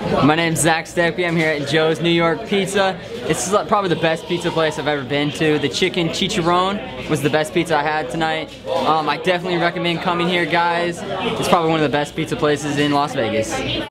My name's Zach Stepke. I'm here at Joe's New York Pizza. It's probably the best pizza place I've ever been to. The chicken chicharron was the best pizza I had tonight. I definitely recommend coming here, guys. It's probably one of the best pizza places in Las Vegas.